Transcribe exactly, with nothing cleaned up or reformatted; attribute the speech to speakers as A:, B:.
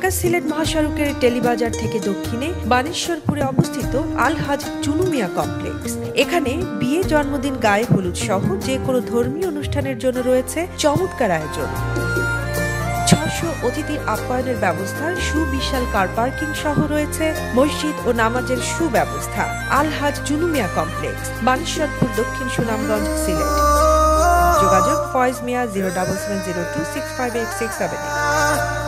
A: ঢাকা সিলেট মহাসড়কের টেলিবাজার থেকে দক্ষিণে বানেশ্বরপুরে অবস্থিত আল হাজ চুনু মিয়া কমপ্লেক্স। এখানে বিয়ে, জন্মদিন, গায়ে হলুদ সহ যে কোনো ধর্মীয় অনুষ্ঠানের জন্য রয়েছে চমৎকার আয়োজন। ছশো অতিথি আপ্যায়নের ব্যবস্থা, সুবিশাল কার পার্কিং সহ রয়েছে মসজিদ ও নামাজের সুব্যবস্থা। আল হাজ চুনু মিয়া কমপ্লেক্স, বানেশ্বরপুর, দক্ষিণ সুনামগঞ্জ, সিলেট। যোগাযোগ Foyez Mia zero double seven zero two six five eight six seven.